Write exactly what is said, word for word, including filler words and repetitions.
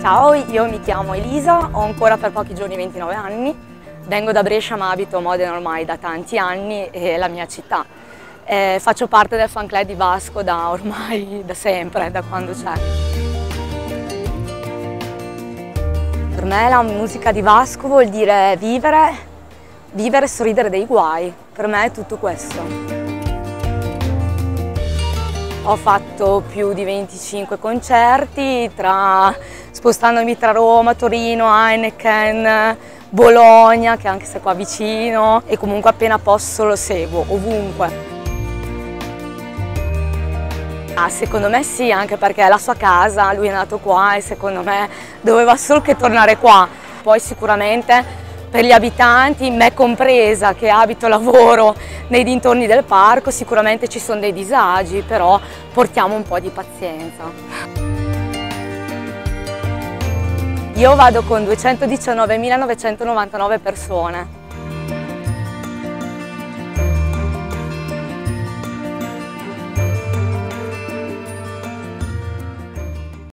Ciao, io mi chiamo Elisa, ho ancora per pochi giorni ventinove anni, vengo da Brescia ma abito a Modena ormai da tanti anni e è la mia città. Eh, faccio parte del fan club di Vasco da ormai da sempre, da quando c'è. Per me la musica di Vasco vuol dire vivere, vivere e sorridere dei guai, per me è tutto questo. Ho fatto più di venticinque concerti, tra, spostandomi tra Roma, Torino, Heineken, Bologna, che anche se è qua vicino, e comunque appena posso lo seguo, ovunque. Ah, secondo me sì, anche perché è la sua casa, lui è nato qua e secondo me doveva solo che tornare qua. Poi sicuramente per gli abitanti, me compresa che abito e lavoro nei dintorni del parco, sicuramente ci sono dei disagi, però portiamo un po' di pazienza. Io vado con duecentodiciannovemilanovecentonovantanove persone.